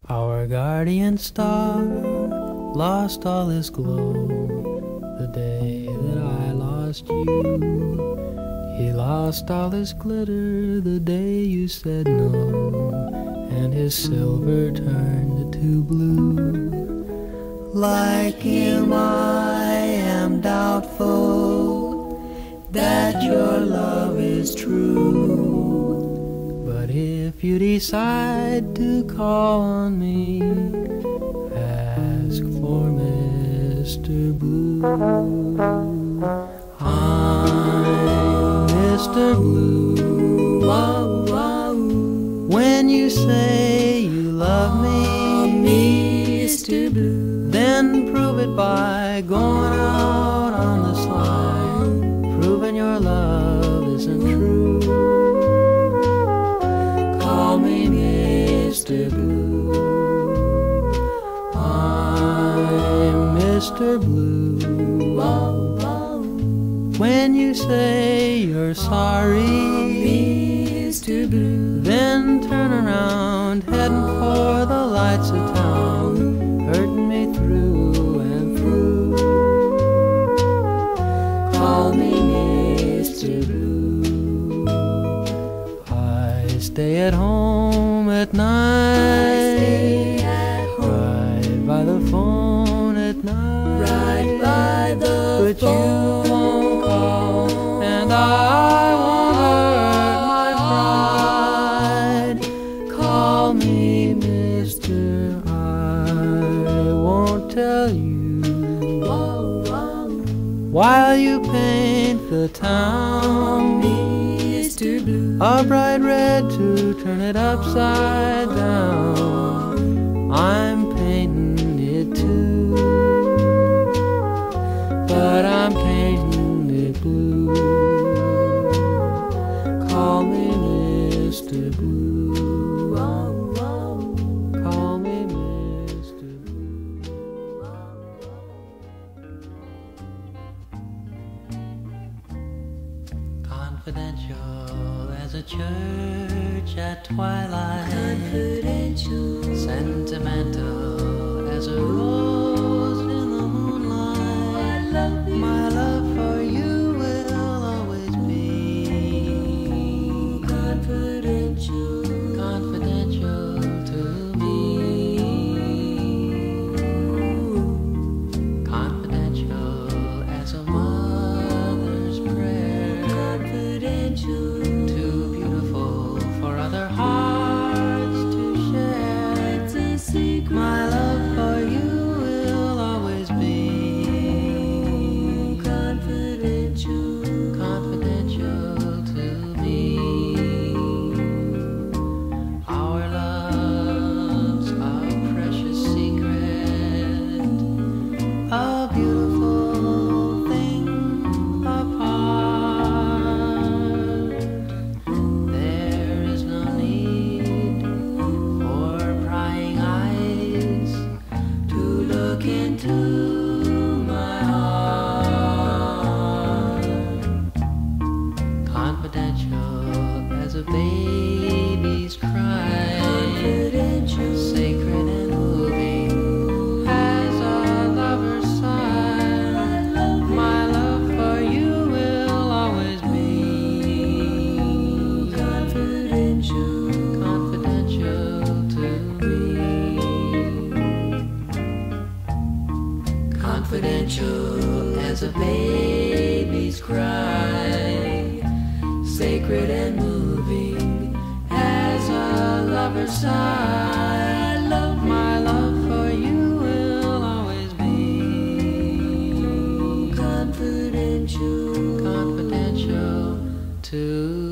Our guardian star lost all his glow the day that I lost you. He lost all his glitter the day you said no, and his silver turned to blue. Like him I am doubtful that your love is true, but if you decide to call on me, ask for Mr. Blue. I'm Mr. Blue. Whoa, whoa. When you say you love me, Mr. Blue, then prove it by going out on the slide, proving your love isn't true. Call me Mr. Blue. I'm Mr. Blue. When you say you're sorry, Mr. Blue, then turn around, heading for the lights of town, hurting me through and through. Call me Mr. Blue. I stay at home at night, right by the phone at night, right by the but phone. you won't call, and I won't hurt my pride. Call me Mr. I won't tell you while you paint the town, Mr. Blue. a bright red to turn it upside down. I'm painting it too, but I'm painting it blue. Call me Mr. Blue. Call me Mr. Blue. Confidential as a church at twilight, Confidential, sentimental as a rose in the moonlight. My love for you will always be confidential, confidential to me. Confidential as a mother's prayer, confidential, too beautiful for other hearts to share. it's a secret. My love for you will always be Confidential, confidential to me. Our love's a precious secret, a beautiful thing apart. There is no need for prying eyes to look into my heart. Confidential as a baby's cry, confidential, sacred and moving as a lover's sigh. My love for you will always be confidential, confidential to me. Confidential as a baby's cry, sacred and moving as a lover's sigh. My love for you will always be confidential, confidential to